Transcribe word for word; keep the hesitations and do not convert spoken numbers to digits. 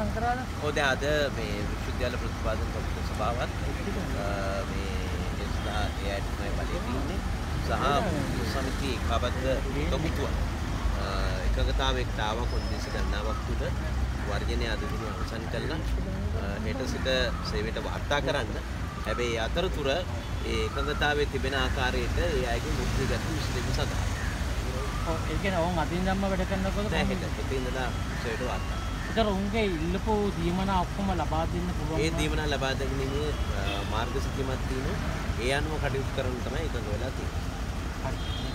සඳහන් කරාද? ඔව් දැන් අද මේ විශ්වවිද්‍යාල ප්‍රතිපාදන කොමිටු සභාවත් මේ එස්දා එයට තමයි බලය තියෙන්නේ. සහ සමිතිය ඒකාබද්ධ කොමිටුව එකඟතාවයකට ආව කොන්දේසි ගණනාවක් තුළ වර්ජනය අද දින අවසන් කළා. හෙට සිට සේවයට වාර්තා කරන්න. හැබැයි අතරතුර ඒ එකඟතාවයේ තිබෙන ආකාරයට ඒ අයගේ මුද්‍රා ගැටුම් විසඳීම සඳහා. ඔව් ඒ කියන්නේ ඔවුන් අදින් ධම්ම වැඩ කරනකොට දැන් හෙට හෙට ඉඳලා සේවයට වාර්තා. ඒතර උන්ගේ ඉල්ලපු දීමනා ඔක්කොම ලබා දෙන්න පුළුවන්. ඒ දීමනා ලබා දෙන්නේ මාර්ග සිතියමත් තියෙනවා. ඒ අනුව කටයුතු කරන්න තමයි එකඟ වෙලා තියෙන්නේ. හරි.